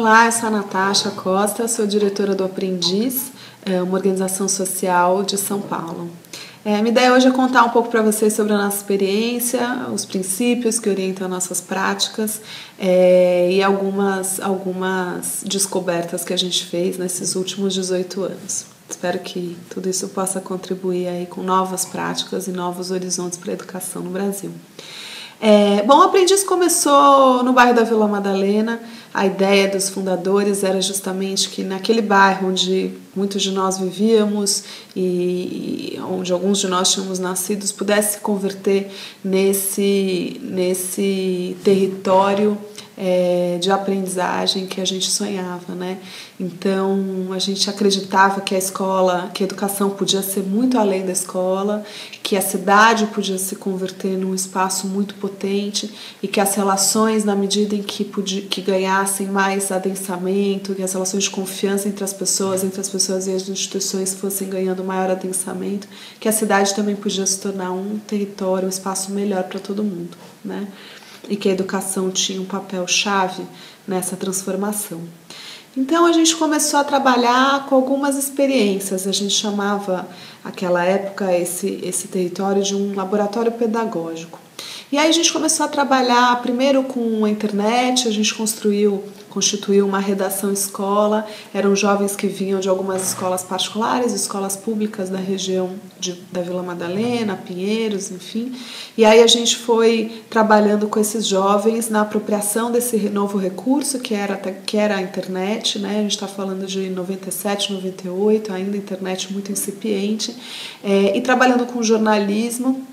Olá, eu sou a Natasha Costa, sou diretora do Aprendiz, uma organização social de São Paulo. Minha ideia hoje é contar um pouco para vocês sobre a nossa experiência, os princípios que orientam nossas práticas e algumas descobertas que a gente fez nesses últimos 18 anos. Espero que tudo isso possa contribuir aí com novas práticas e novos horizontes para a educação no Brasil. Bom, o Aprendiz começou no bairro da Vila Madalena. A ideia dos fundadores era justamente que naquele bairro onde muitos de nós vivíamos e onde alguns de nós tínhamos nascido pudesse se converter nesse território de aprendizagem que a gente sonhava, né? Então a gente acreditava que a educação podia ser muito além da escola, que a cidade podia se converter num espaço muito potente e que as relações, na medida em que ganhassem mais adensamento, que as relações de confiança entre as pessoas e as instituições fossem ganhando maior adensamento, que a cidade também podia se tornar um território, um espaço melhor para todo mundo, né? E que a educação tinha um papel-chave nessa transformação. Então a gente começou a trabalhar com algumas experiências. A gente chamava, naquela época, esse território de um laboratório pedagógico. E aí a gente começou a trabalhar primeiro com a internet, a gente constituiu uma redação escola, eram jovens que vinham de algumas escolas particulares, escolas públicas da região da Vila Madalena, Pinheiros, enfim. E aí a gente foi trabalhando com esses jovens na apropriação desse novo recurso que era a internet, né? A gente está falando de 97, 98, ainda internet muito incipiente, e trabalhando com jornalismo.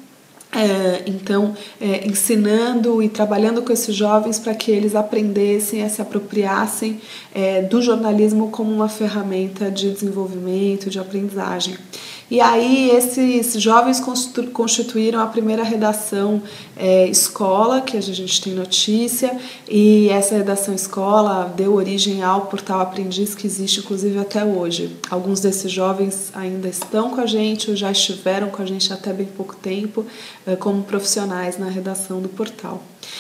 Ensinando e trabalhando com esses jovens para que eles aprendessem, se apropriassem do jornalismo como uma ferramenta de desenvolvimento, de aprendizagem. E aí esses jovens constituíram a primeira redação escola, que a gente tem notícia, e essa redação escola deu origem ao portal Aprendiz, que existe inclusive até hoje. Alguns desses jovens ainda estão com a gente, ou já estiveram com a gente até bem pouco tempo, como profissionais na redação do portal.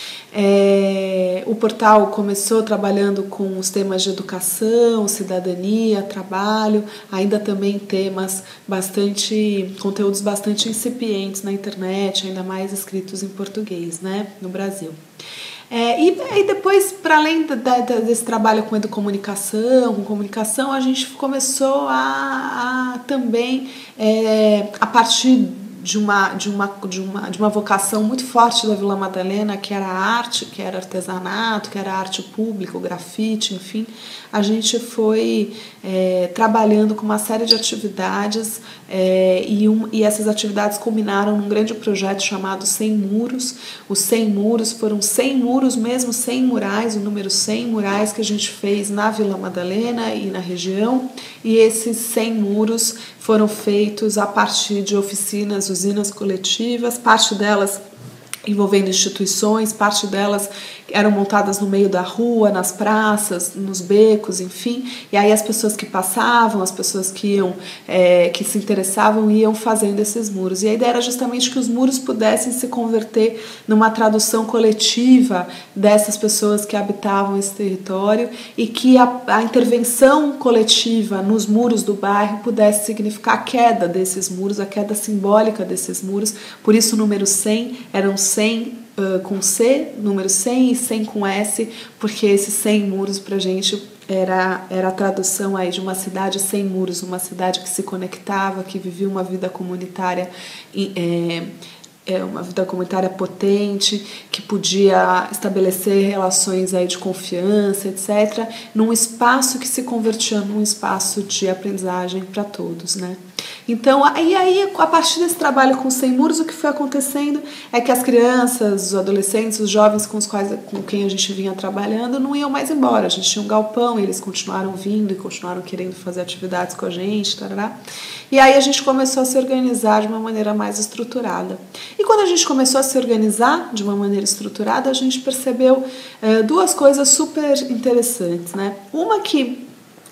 O portal começou trabalhando com os temas de educação, cidadania, trabalho, ainda também conteúdos bastante incipientes na internet, ainda mais escritos em português, né, no Brasil. E depois, para além desse trabalho com comunicação, a gente começou a também, a partir de uma vocação muito forte da Vila Madalena, que era arte, que era artesanato, que era arte pública, o grafite, enfim, a gente foi trabalhando com uma série de atividades e essas atividades culminaram num grande projeto chamado 100 Muros. Os 100 Muros foram 100 muros, mesmo 100 murais, o número 100 murais que a gente fez na Vila Madalena e na região, e esses 100 muros foram feitos a partir de usinas coletivas, parte delas envolvendo instituições, parte delas eram montadas no meio da rua, nas praças, nos becos, enfim, e aí as pessoas que passavam, as pessoas que se interessavam iam fazendo esses muros. E a ideia era justamente que os muros pudessem se converter numa tradução coletiva dessas pessoas que habitavam esse território e que a intervenção coletiva nos muros do bairro pudesse significar a queda desses muros, a queda simbólica desses muros. Por isso o número 100 eram 100 com C, número 100 e 100 com S, porque esses 100 muros pra gente era a tradução aí de uma cidade sem muros, uma cidade que se conectava, que vivia uma vida comunitária uma vida comunitária potente, que podia estabelecer relações aí de confiança, etc., num espaço que se convertia num espaço de aprendizagem para todos, né? Então, a partir desse trabalho com 100 muros, o que foi acontecendo é que as crianças, os adolescentes, os jovens com quem a gente vinha trabalhando não iam mais embora. A gente tinha um galpão, eles continuaram vindo e continuaram querendo fazer atividades com a gente, tarará. E aí a gente começou a se organizar de uma maneira mais estruturada. E quando a gente começou a se organizar de uma maneira estruturada, a gente percebeu duas coisas super interessantes, né? Uma que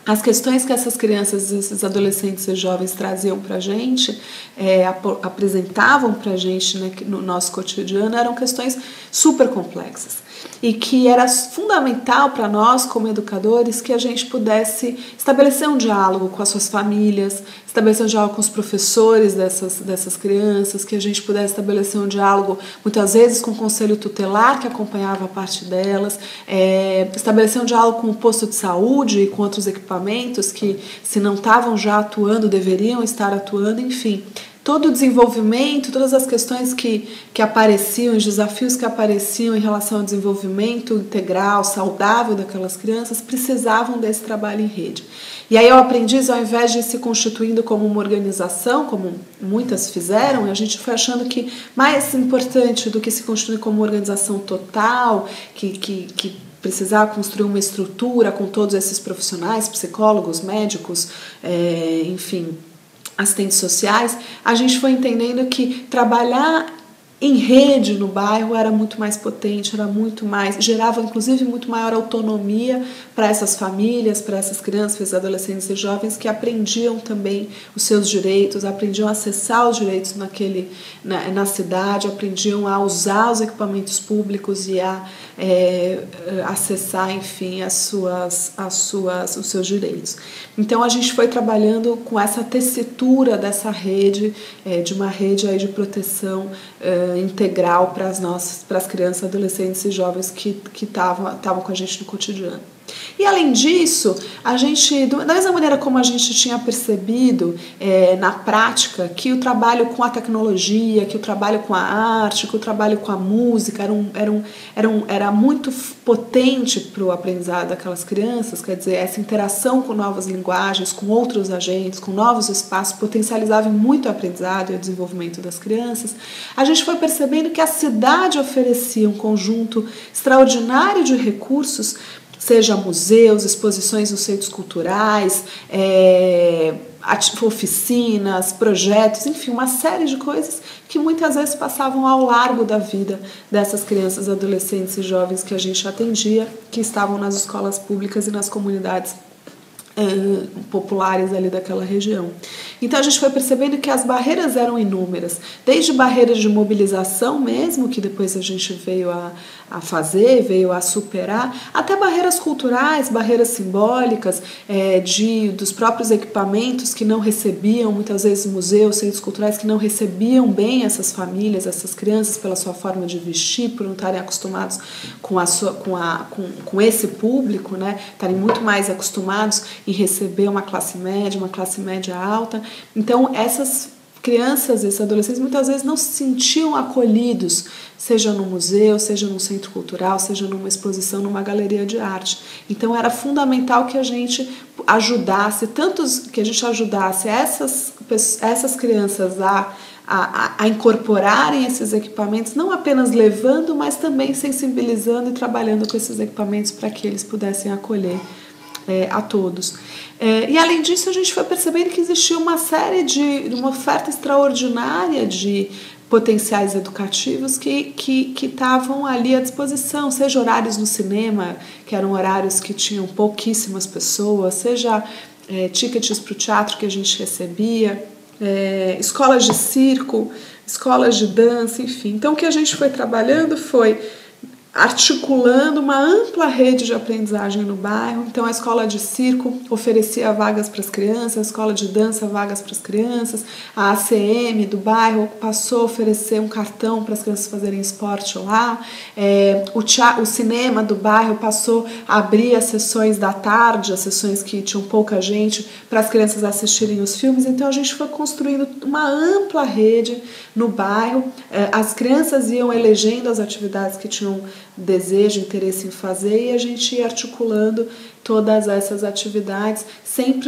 as questões que essas crianças, esses adolescentes e jovens traziam para a gente, apresentavam para a gente, né, no nosso cotidiano, eram questões super complexas. E que era fundamental para nós, como educadores, que a gente pudesse estabelecer um diálogo com as suas famílias, estabelecer um diálogo com os professores dessas crianças, que a gente pudesse estabelecer um diálogo, muitas vezes, com o conselho tutelar que acompanhava a parte delas, estabelecer um diálogo com o posto de saúde e com outros equipamentos que, se não estavam já atuando, deveriam estar atuando, enfim. Todo o desenvolvimento, todas as questões que apareciam, os desafios que apareciam em relação ao desenvolvimento integral, saudável daquelas crianças, precisavam desse trabalho em rede. E aí o aprendiz, ao invés de se constituindo como uma organização, como muitas fizeram, a gente foi achando que mais importante do que se constituir como uma organização total, que precisava construir uma estrutura com todos esses profissionais, psicólogos, médicos, enfim, assistentes sociais, a gente foi entendendo que trabalhar em rede no bairro era muito mais potente, era muito mais, gerava inclusive muito maior autonomia para essas famílias, para essas crianças, para esses adolescentes e jovens que aprendiam também os seus direitos, aprendiam a acessar os direitos na cidade, aprendiam a usar os equipamentos públicos e a acessar, enfim, os seus direitos. Então a gente foi trabalhando com essa tessitura dessa rede, de uma rede aí de proteção integral para as crianças, adolescentes e jovens que estavam com a gente no cotidiano. E além disso, a gente, da mesma maneira como a gente tinha percebido na prática que o trabalho com a tecnologia, que o trabalho com a arte, que o trabalho com a música era muito potente para o aprendizado daquelas crianças, quer dizer, essa interação com novas linguagens, com outros agentes, com novos espaços, potencializava muito o aprendizado e o desenvolvimento das crianças, a gente foi percebendo que a cidade oferecia um conjunto extraordinário de recursos, seja museus, exposições nos centros culturais, oficinas, projetos, enfim, uma série de coisas que muitas vezes passavam ao largo da vida dessas crianças, adolescentes e jovens que a gente atendia, que estavam nas escolas públicas e nas comunidades populares ali daquela região. Então a gente foi percebendo que as barreiras eram inúmeras, desde barreiras de mobilização mesmo, que depois a gente veio a veio a superar, até barreiras culturais, barreiras simbólicas, dos próprios equipamentos que não recebiam, muitas vezes museus, centros culturais que não recebiam bem essas famílias, essas crianças pela sua forma de vestir, por não estarem acostumados com esse público, né? Estarem muito mais acostumados em receber uma classe média alta. Então essas crianças, esses adolescentes muitas vezes não se sentiam acolhidos, seja no museu, seja num centro cultural, seja numa exposição, numa galeria de arte. Então era fundamental que a gente ajudasse essas crianças a incorporarem esses equipamentos, não apenas levando, mas também sensibilizando e trabalhando com esses equipamentos para que eles pudessem acolher a todos. E além disso, a gente foi percebendo que existia uma oferta extraordinária de potenciais educativos que estavam ali à disposição, seja horários no cinema, que eram horários que tinham pouquíssimas pessoas, seja tickets para o teatro que a gente recebia, escolas de circo, escolas de dança, enfim. Então o que a gente foi trabalhando foi articulando uma ampla rede de aprendizagem no bairro. Então a escola de circo oferecia vagas para as crianças, a escola de dança vagas para as crianças, a ACM do bairro passou a oferecer um cartão para as crianças fazerem esporte lá, o cinema do bairro passou a abrir as sessões da tarde, as sessões que tinham pouca gente, para as crianças assistirem os filmes. Então a gente foi construindo uma ampla rede no bairro, as crianças iam elegendo as atividades que tinham desejo, interesse em fazer, e a gente ia articulando todas essas atividades, sempre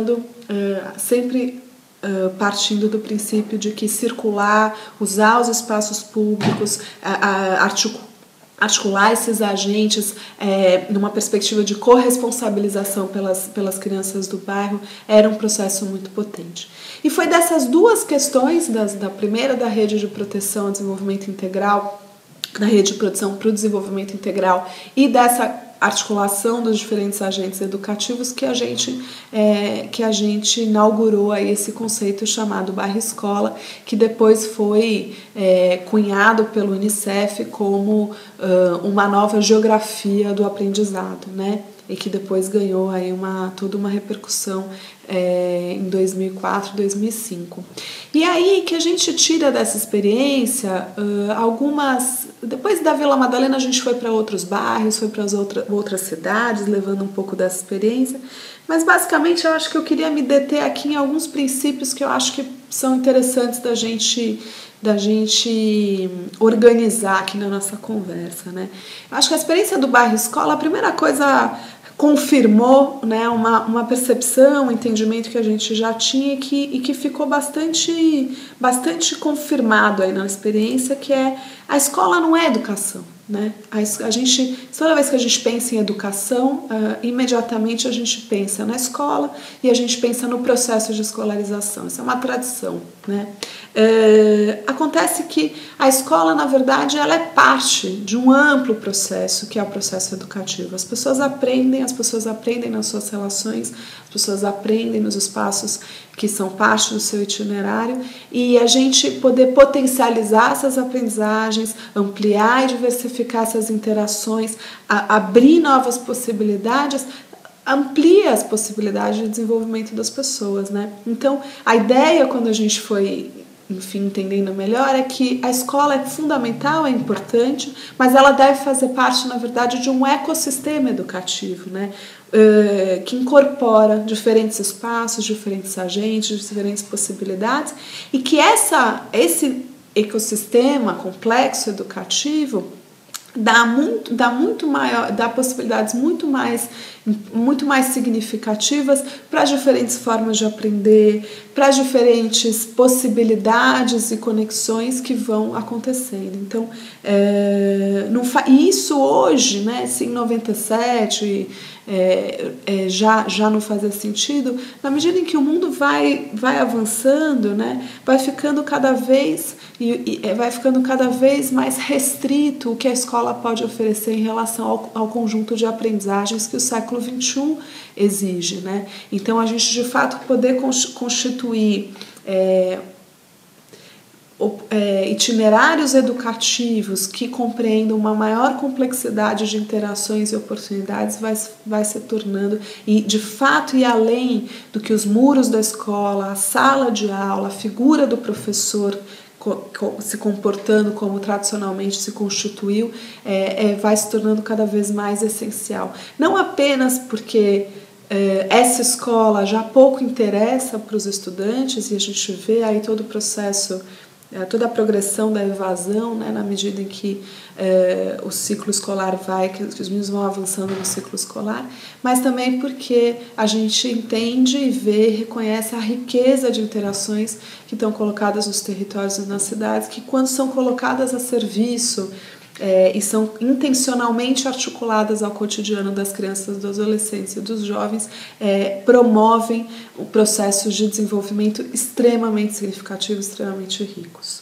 partindo do princípio de que circular, usar os espaços públicos, articular esses agentes numa perspectiva de corresponsabilização pelas crianças do bairro era um processo muito potente. E foi dessas duas questões, da primeira da rede de proteção ao desenvolvimento integral, da rede de proteção para o desenvolvimento integral, e dessa articulação dos diferentes agentes educativos que a gente inaugurou aí esse conceito chamado bairro escola, que depois foi cunhado pelo Unicef como uma nova geografia do aprendizado, né? E que depois ganhou aí toda uma repercussão em 2004, 2005. E aí que a gente tira dessa experiência depois da Vila Madalena a gente foi para outros bairros, foi para as outras cidades, levando um pouco dessa experiência, mas basicamente eu acho que eu queria me deter aqui em alguns princípios que eu acho que são interessantes da gente organizar aqui na nossa conversa, né? Eu acho que a experiência do bairro escola, a primeira coisa, confirmou, né, uma percepção, um entendimento que a gente já tinha e que ficou bastante confirmado aí na experiência, que é a escola não é educação, né? Toda vez que a gente pensa em educação, imediatamente a gente pensa na escola e a gente pensa no processo de escolarização. Isso é uma tradição, né? Acontece que a escola, na verdade, ela é parte de um amplo processo, que é o processo educativo. As pessoas aprendem nas suas relações, as pessoas aprendem nos espaços que são parte do seu itinerário, e a gente poder potencializar essas aprendizagens, ampliar e diversificar essas interações, abrir novas possibilidades, amplia as possibilidades de desenvolvimento das pessoas, né? Então, a ideia, quando a gente foi, enfim, entendendo melhor, é que a escola é fundamental, é importante, mas ela deve fazer parte, na verdade, de um ecossistema educativo, né? Que incorpora diferentes espaços, diferentes agentes, diferentes possibilidades, e que esse ecossistema complexo educativo dá possibilidades muito mais significativas para diferentes formas de aprender, para diferentes possibilidades e conexões que vão acontecendo. Então, isso hoje, né, se em 97 já não fazia sentido, na medida em que o mundo vai avançando, né, vai ficando cada vez mais restrito o que a escola pode oferecer em relação ao conjunto de aprendizagens que o século XXI exige, né? Então, a gente, de fato, poder constituir itinerários educativos que compreendam uma maior complexidade de interações e oportunidades vai se tornando, e de fato ir além do que os muros da escola, a sala de aula, a figura do professor se comportando como tradicionalmente se constituiu, vai se tornando cada vez mais essencial. Não apenas porque essa escola já pouco interessa para os estudantes, e a gente vê aí todo o processo, toda a progressão da evasão, né, na medida em que o ciclo escolar que os meninos vão avançando no ciclo escolar, mas também porque a gente entende e vê, reconhece a riqueza de interações que estão colocadas nos territórios e nas cidades, que quando são colocadas a serviço e são intencionalmente articuladas ao cotidiano das crianças, dos adolescentes e dos jovens, promovem processos de desenvolvimento extremamente significativos, extremamente ricos.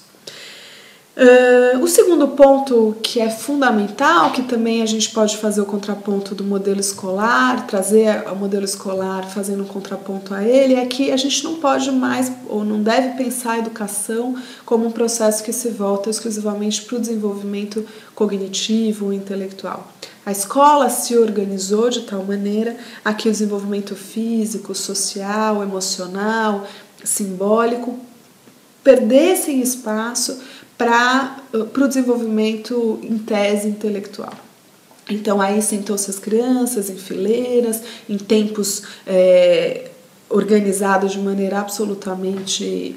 O segundo ponto que é fundamental, que também a gente pode fazer o contraponto do modelo escolar, trazer o modelo escolar fazendo um contraponto a ele, é que a gente não pode mais ou não deve pensar a educação como um processo que se volta exclusivamente para o desenvolvimento cognitivo e intelectual. A escola se organizou de tal maneira a que o desenvolvimento físico, social, emocional, simbólico perdessem espaço para o desenvolvimento em tese intelectual. Então aí sentou-se as crianças em fileiras, em tempos organizados de maneira absolutamente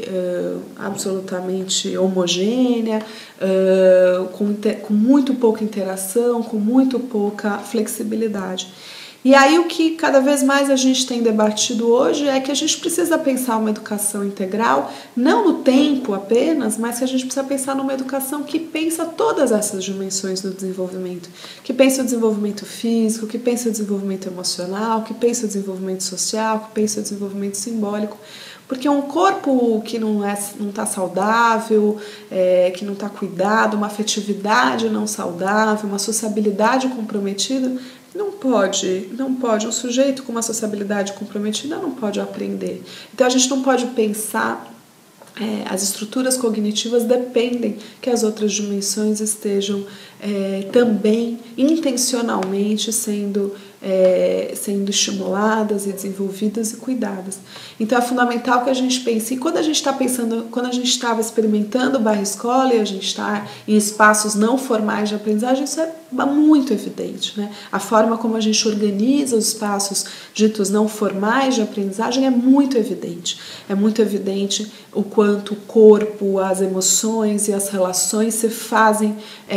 homogênea, com muito pouca interação, com muito pouca flexibilidade. E aí o que cada vez mais a gente tem debatido hoje é que a gente precisa pensar uma educação integral, não no tempo apenas, mas que a gente precisa pensar numa educação que pensa todas essas dimensões do desenvolvimento, que pensa o desenvolvimento físico, que pensa o desenvolvimento emocional, que pensa o desenvolvimento social, que pensa o desenvolvimento simbólico. Porque um corpo que não está saudável, que não está cuidado, uma afetividade não saudável, uma sociabilidade comprometida, Não pode. Um sujeito com uma sociabilidade comprometida não pode aprender. Então a gente não pode pensar, as estruturas cognitivas dependem que as outras dimensões estejam também intencionalmente sendo estimuladas e desenvolvidas e cuidadas. Então é fundamental que a gente pense, e quando a gente está pensando, quando a gente estava experimentando o bairro escola e a gente está em espaços não formais de aprendizagem, isso é muito evidente, né? A forma como a gente organiza os espaços ditos não formais de aprendizagem é muito evidente. É muito evidente o quanto o corpo, as emoções e as relações se fazem,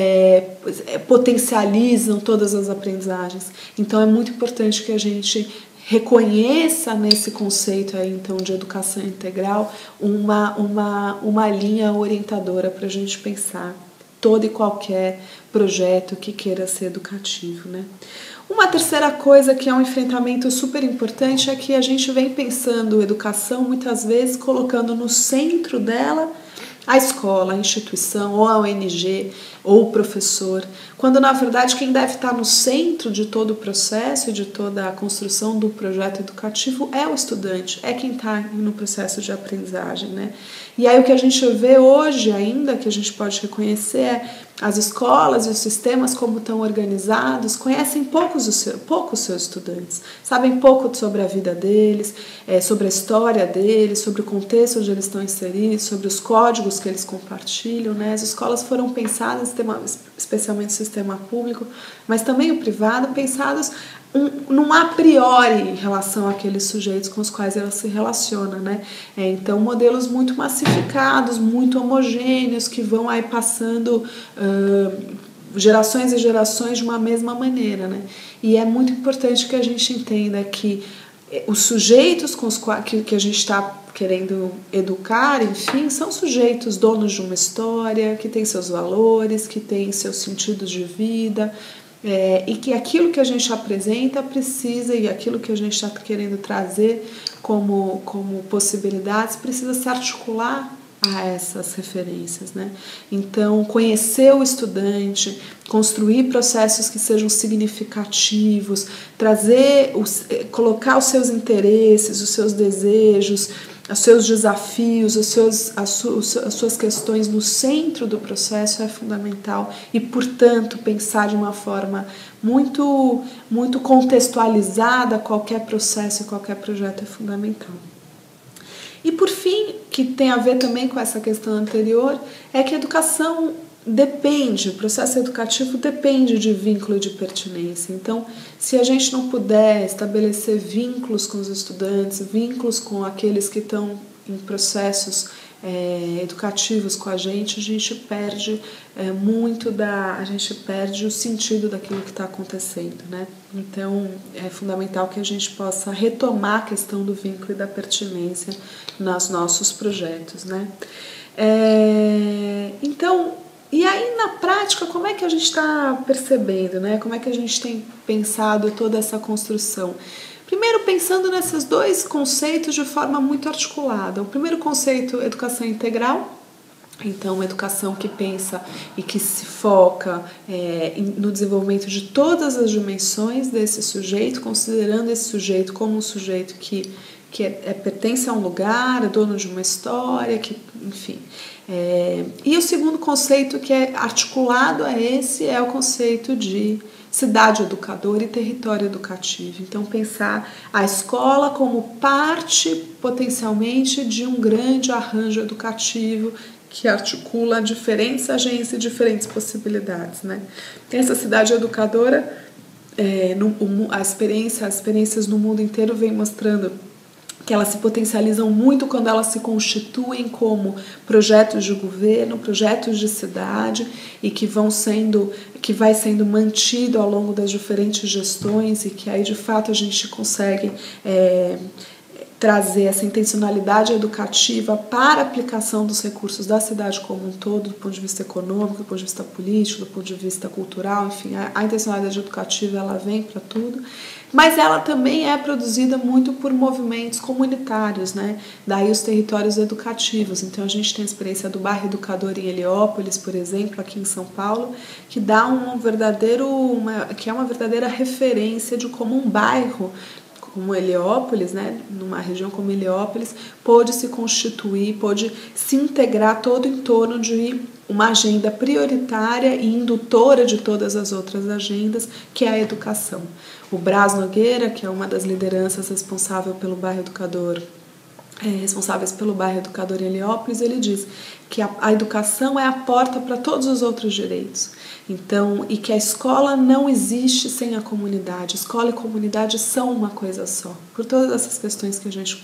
potencializam todas as aprendizagens. Então é muito importante que a gente reconheça nesse conceito aí, então, de educação integral uma linha orientadora para a gente pensar todo e qualquer projeto que queira ser educativo, né? Uma terceira coisa que é um enfrentamento super importante é que a gente vem pensando educação muitas vezes colocando no centro dela a escola, a instituição, ou a ONG, ou o professor, quando na verdade quem deve estar no centro de todo o processo e de toda a construção do projeto educativo é o estudante, é quem está no processo de aprendizagem, né? E aí o que a gente vê hoje ainda, que a gente pode reconhecer, é as escolas e os sistemas como estão organizados, conhecem pouco os seus estudantes, sabem pouco sobre a vida deles, sobre a história deles, sobre o contexto onde eles estão inseridos, sobre os códigos que eles compartilham, né? As escolas foram pensadas, especialmente o sistema público, mas também o privado, pensados num a priori em relação àqueles sujeitos com os quais ela se relaciona, né? Então, modelos muito massificados, muito homogêneos, que vão aí passando gerações e gerações de uma mesma maneira, né? E é muito importante que a gente entenda que os sujeitos com os quais que a gente está querendo educar, enfim, são sujeitos donos de uma história, que têm seus valores, que têm seus sentidos de vida, e que aquilo que a gente apresenta precisa, e aquilo que a gente está querendo trazer como possibilidades, precisa se articular a essas referências, né? Então, conhecer o estudante, construir processos que sejam significativos, colocar os seus interesses, os seus desejos, os seus desafios, as suas questões no centro do processo é fundamental e, portanto, pensar de uma forma muito, muito contextualizada qualquer processo e qualquer projeto é fundamental. E, por fim, que tem a ver também com essa questão anterior, é que a educação o processo educativo depende de vínculo e de pertinência. Então, se a gente não puder estabelecer vínculos com os estudantes, vínculos com aqueles que estão em processos educativos com a gente perde a gente perde o sentido daquilo que está acontecendo, né? Então, é fundamental que a gente possa retomar a questão do vínculo e da pertinência nos nossos projetos, né? Então, e aí, na prática, como é que a gente está percebendo, né? Como é que a gente tem pensado toda essa construção? Primeiro, pensando nesses dois conceitos de forma muito articulada. O primeiro conceito, educação integral. Então, educação que pensa e que se foca no desenvolvimento de todas as dimensões desse sujeito, considerando esse sujeito como um sujeito que pertence a um lugar, é dono de uma história, enfim. E o segundo conceito que é articulado a esse é o conceito de cidade educadora e território educativo. Então, pensar a escola como parte, potencialmente, de um grande arranjo educativo que articula diferentes agências e diferentes possibilidades, né? Essa cidade educadora, as experiências no mundo inteiro vêm mostrando que elas se potencializam muito quando elas se constituem como projetos de governo, projetos de cidade e que vai sendo mantido ao longo das diferentes gestões e que aí de fato a gente consegue trazer essa intencionalidade educativa para a aplicação dos recursos da cidade como um todo, do ponto de vista econômico, do ponto de vista político, do ponto de vista cultural, enfim, a intencionalidade educativa ela vem para tudo, mas ela também é produzida muito por movimentos comunitários, né? Daí os territórios educativos. Então a gente tem a experiência do bairro educador em Heliópolis, por exemplo, aqui em São Paulo, que dá que é uma verdadeira referência de como um bairro como Heliópolis, né, numa região como Heliópolis, pôde se constituir, pôde se integrar todo em torno de uma agenda prioritária e indutora de todas as outras agendas, que é a educação. O Braz Nogueira, que é uma das lideranças responsáveis pelo bairro educador em Heliópolis, ele diz que a educação é a porta para todos os outros direitos. Então, e que a escola não existe sem a comunidade. Escola e comunidade são uma coisa só, por todas essas questões que a gente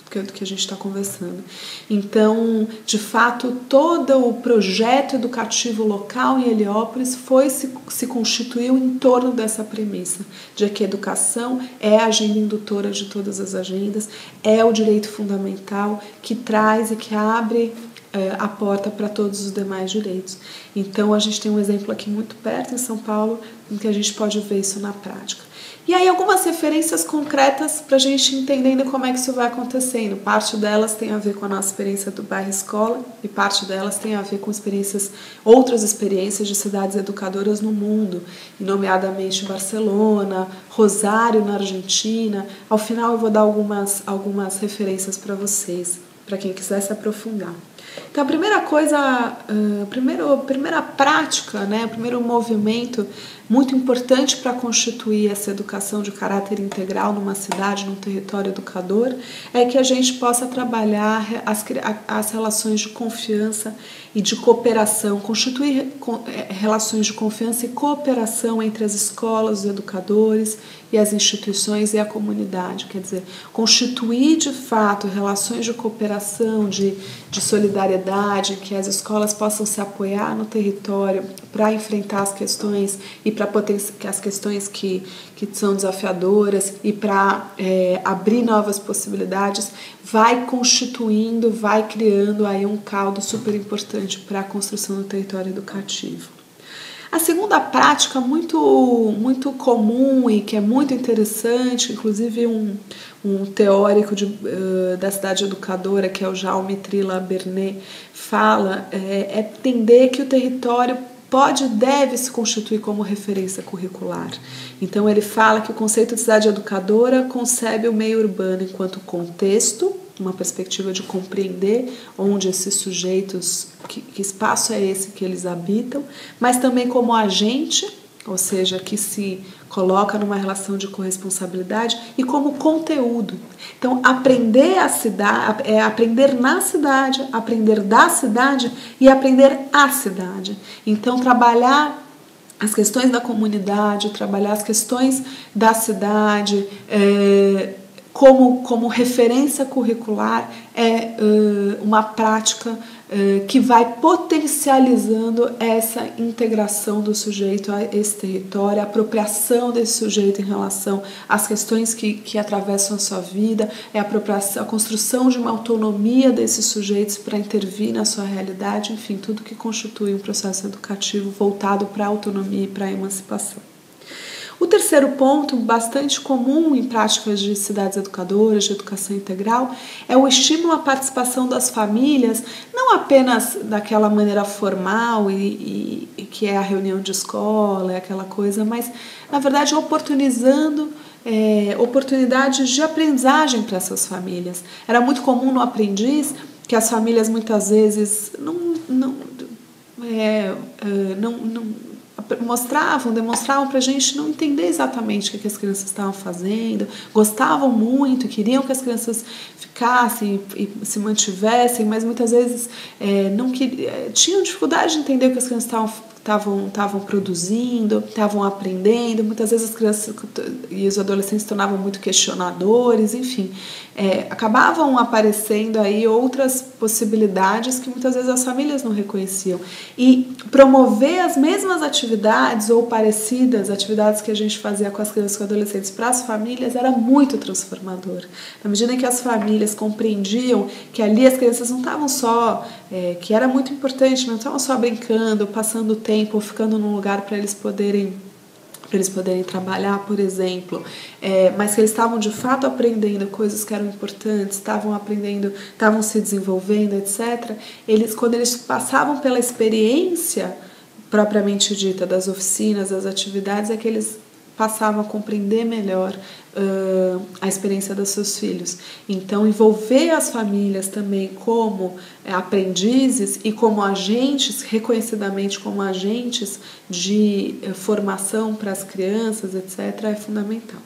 está conversando. Então, de fato, todo o projeto educativo local em Heliópolis se constituiu em torno dessa premissa, de que a educação é a agenda indutora de todas as agendas, é o direito fundamental que traz e que abre a porta para todos os demais direitos. Então, a gente tem um exemplo aqui muito perto, em São Paulo, em que a gente pode ver isso na prática. E aí algumas referências concretas para a gente entendendo como é que isso vai acontecendo. Parte delas tem a ver com a nossa experiência do bairro escola e parte delas tem a ver com outras experiências de cidades educadoras no mundo, nomeadamente Barcelona, Rosário na Argentina. Ao final eu vou dar algumas referências para vocês, para quem quiser se aprofundar. Então a primeira coisa, a primeira prática, né, o primeiro movimento muito importante para constituir essa educação de caráter integral numa cidade, num território educador, é que a gente possa trabalhar as relações de confiança e de cooperação, constituir relações de confiança e cooperação entre as escolas, os educadores e as instituições e a comunidade. Quer dizer, constituir de fato relações de cooperação, de solidariedade, que as escolas possam se apoiar no território para enfrentar as questões e para as questões que são desafiadoras e para abrir novas possibilidades, vai constituindo, vai criando aí um caldo super importante para a construção do território educativo. A segunda prática muito comum e que é muito interessante, inclusive um teórico da cidade educadora, que é o Jaume Trilla Bernet, fala, é entender que o território pode e deve se constituir como referência curricular. Então ele fala que o conceito de cidade educadora concebe o meio urbano enquanto contexto, uma perspectiva de compreender onde esses sujeitos, que espaço é esse que eles habitam, mas também como agente, ou seja, que se coloca numa relação de corresponsabilidade, e como conteúdo. Então, aprender a cidade é aprender na cidade, aprender da cidade e aprender a cidade. Então, trabalhar as questões da comunidade, trabalhar as questões da cidade, como referência curricular é uma prática que vai potencializando essa integração do sujeito a esse território, a apropriação desse sujeito em relação às questões que atravessam a sua vida, a construção de uma autonomia desses sujeitos para intervir na sua realidade, enfim, tudo que constitui um processo educativo voltado para a autonomia e para a emancipação. O terceiro ponto, bastante comum em práticas de cidades educadoras, de educação integral, é o estímulo à participação das famílias, não apenas daquela maneira formal e que é a reunião de escola, é aquela coisa, mas, na verdade, oportunizando oportunidades de aprendizagem para essas famílias. Era muito comum no aprendiz que as famílias muitas vezes demonstravam para a gente não entender exatamente o que as crianças estavam fazendo, gostavam muito, queriam que as crianças ficassem e se mantivessem, mas muitas vezes tinham dificuldade de entender o que as crianças estavam produzindo, estavam aprendendo. Muitas vezes as crianças e os adolescentes se tornavam muito questionadores, enfim, acabavam aparecendo aí outras possibilidades que muitas vezes as famílias não reconheciam. E promover as mesmas atividades ou parecidas, atividades que a gente fazia com as crianças e com adolescentes para as famílias, era muito transformador. Na medida em que as famílias compreendiam que ali as crianças não estavam só, que era muito importante, não estavam só brincando, passando tempo, ou ficando num lugar para eles poderem trabalhar, por exemplo, mas que eles estavam de fato aprendendo coisas que eram importantes, estavam aprendendo, estavam se desenvolvendo, etc. Quando eles passavam pela experiência propriamente dita das oficinas, das atividades, é que eles passavam a compreender melhor a experiência dos seus filhos. Então, envolver as famílias também como aprendizes e como agentes, reconhecidamente como agentes de formação para as crianças, etc., é fundamental.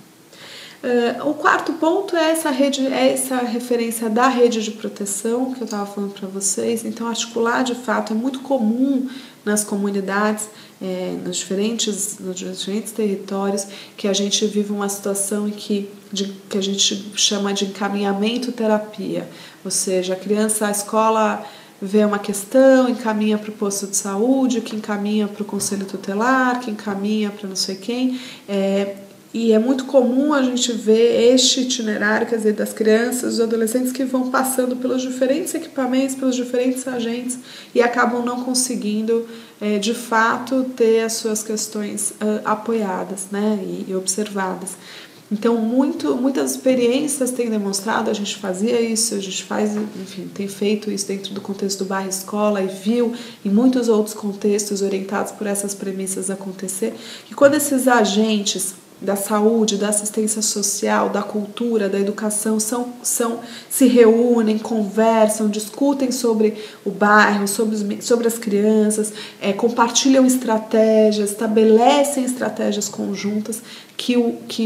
O quarto ponto é essa referência da rede de proteção que eu estava falando para vocês. Então, articular de fato é muito comum nas comunidades, nos diferentes territórios, que a gente vive uma situação em que a gente chama de encaminhamento terapia, ou seja, a escola vê uma questão, encaminha para o posto de saúde, que encaminha para o conselho tutelar, que encaminha para não sei quem, e é muito comum a gente ver este itinerário, quer dizer, das crianças, dos adolescentes que vão passando pelos diferentes equipamentos, pelos diferentes agentes e acabam não conseguindo, de fato, ter as suas questões apoiadas, né, e observadas. Então, muitas experiências têm demonstrado, a gente fazia isso, a gente tem feito isso dentro do contexto do bairro escola e viu em muitos outros contextos orientados por essas premissas acontecer, que quando esses agentes da saúde, da assistência social, da cultura, da educação se reúnem, conversam, discutem sobre o bairro, sobre as crianças, compartilham estratégias, estabelecem estratégias conjuntas, que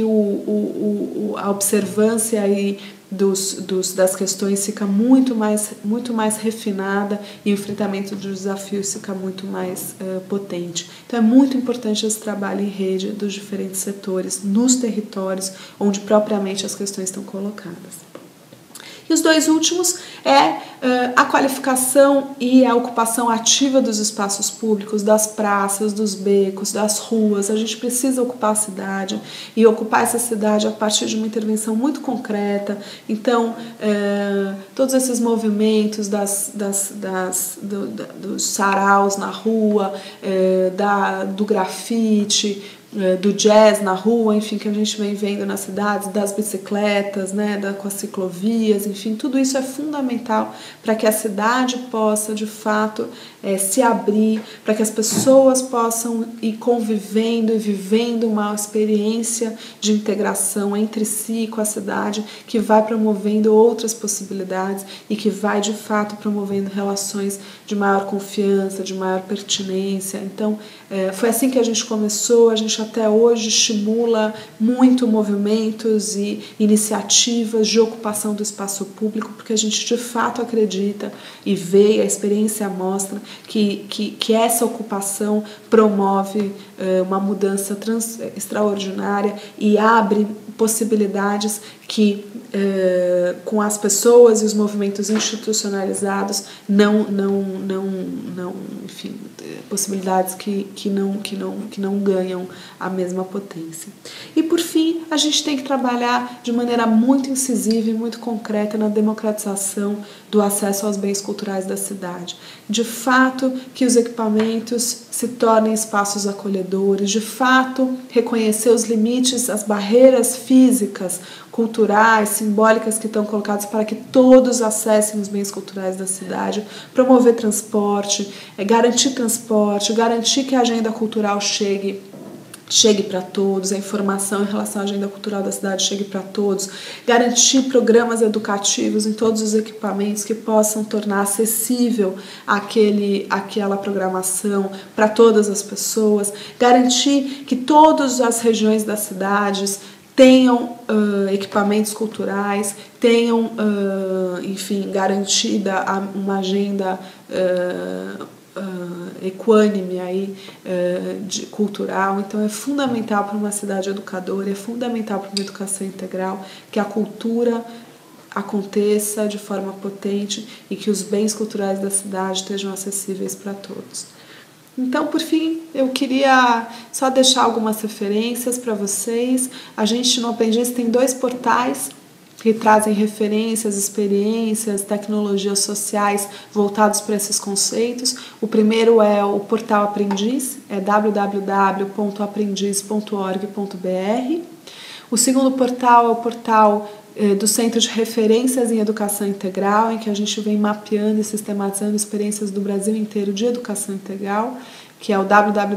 a observância aí das questões fica muito mais refinada e o enfrentamento dos desafios fica muito mais potente. Então é muito importante esse trabalho em rede dos diferentes setores, nos territórios onde propriamente as questões estão colocadas. E os dois últimos a qualificação e a ocupação ativa dos espaços públicos, das praças, dos becos, das ruas. A gente precisa ocupar a cidade e ocupar essa cidade a partir de uma intervenção muito concreta. Então, todos esses movimentos dos saraus na rua, do grafite, do jazz na rua, enfim, que a gente vem vendo nas cidades, das bicicletas, né, com as ciclovias, enfim, tudo isso é fundamental para que a cidade possa, de fato, se abrir, para que as pessoas possam ir convivendo e vivendo uma experiência de integração entre si e com a cidade, que vai promovendo outras possibilidades e que vai, de fato, promovendo relações de maior confiança, de maior pertinência. Então, foi assim que a gente começou, a gente até hoje estimula muito movimentos e iniciativas de ocupação do espaço público, porque a gente de fato acredita e vê, a experiência mostra que essa ocupação promove uma mudança extraordinária e abre possibilidades que com as pessoas e os movimentos institucionalizados enfim, possibilidades que não ganham a mesma potência. E por fim, a gente tem que trabalhar de maneira muito incisiva e muito concreta na democratização do acesso aos bens culturais da cidade. De fato, que os equipamentos se tornem espaços acolhedores, de fato, reconhecer os limites, as barreiras físicas, culturais, simbólicas que estão colocadas para que todos acessem os bens culturais da cidade, promover transporte, garantir que a agenda cultural chegue para todos, a informação em relação à agenda cultural da cidade chegue para todos, garantir programas educativos em todos os equipamentos que possam tornar acessível aquela programação para todas as pessoas, garantir que todas as regiões das cidades tenham equipamentos culturais, tenham, enfim, garantida uma agenda equânime aí, cultural. Então é fundamental para uma cidade educadora, é fundamental para uma educação integral que a cultura aconteça de forma potente e que os bens culturais da cidade estejam acessíveis para todos. Então, por fim, eu queria só deixar algumas referências para vocês. A gente no Aprendiz tem 2 portais que trazem referências, experiências, tecnologias sociais voltados para esses conceitos. O primeiro é o portal Aprendiz, é www.aprendiz.org.br. O segundo portal é o portal do Centro de Referências em Educação Integral, em que a gente vem mapeando e sistematizando experiências do Brasil inteiro de educação integral, que é o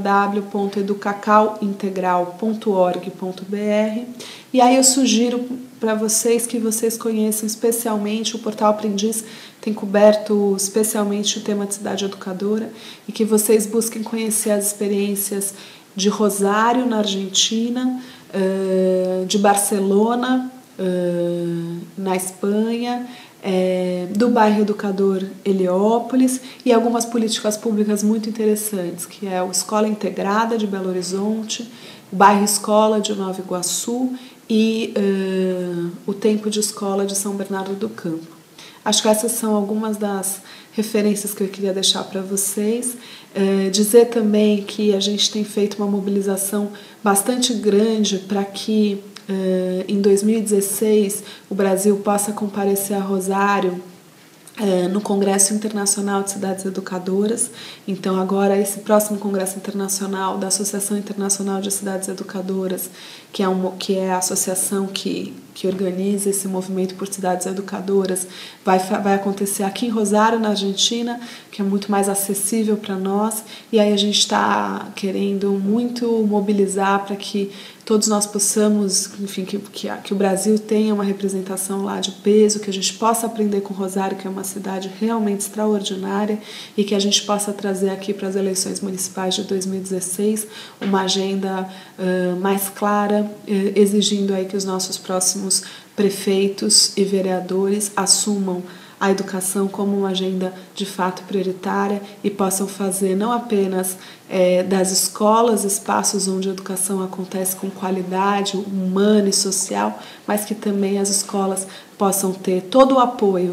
www.educacauintegral.org.br. E aí eu sugiro para vocês que vocês conheçam especialmente o portal Aprendiz, tem coberto especialmente o tema de cidade educadora, e que vocês busquem conhecer as experiências de Rosário, na Argentina, de Barcelona, na Espanha, do bairro Educador Heliópolis, e algumas políticas públicas muito interessantes, que é o Escola Integrada de Belo Horizonte, o bairro Escola de Nova Iguaçu e o Tempo de Escola de São Bernardo do Campo. Acho que essas são algumas das referências que eu queria deixar para vocês. Dizer também que a gente tem feito uma mobilização bastante grande para que em 2016 o Brasil possa comparecer a Rosário no Congresso Internacional de Cidades Educadoras. Então agora esse próximo Congresso Internacional da Associação Internacional de Cidades Educadoras, que é a associação que organiza esse movimento por cidades educadoras, vai acontecer aqui em Rosário, na Argentina, que é muito mais acessível para nós, e aí a gente está querendo muito mobilizar para que todos nós possamos, enfim, que o Brasil tenha uma representação lá de peso, que a gente possa aprender com Rosário, que é uma cidade realmente extraordinária, e que a gente possa trazer aqui para as eleições municipais de 2016 uma agenda mais clara, exigindo aí que os nossos próximos prefeitos e vereadores assumam a educação como uma agenda de fato prioritária e possam fazer não apenas das escolas espaços onde a educação acontece com qualidade humana e social, mas que também as escolas possam ter todo o apoio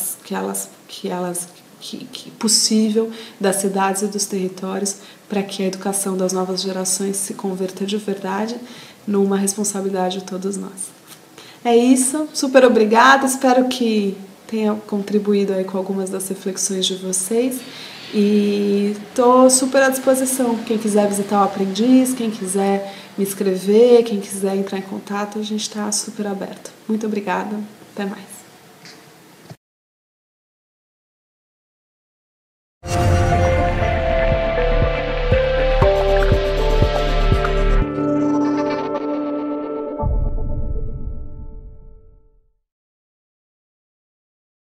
possível das cidades e dos territórios para que a educação das novas gerações se converta de verdade numa responsabilidade de todos nós. É isso, super obrigada, espero que tenha contribuído aí com algumas das reflexões de vocês e estou super à disposição. Quem quiser visitar o Aprendiz, quem quiser me escrever, quem quiser entrar em contato, a gente está super aberto. Muito obrigada, até mais.